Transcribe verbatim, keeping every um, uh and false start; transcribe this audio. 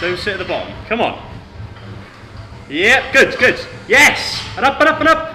Don't sit at the bottom. Come on. Yeah, good, good. Yes! And up and up and up.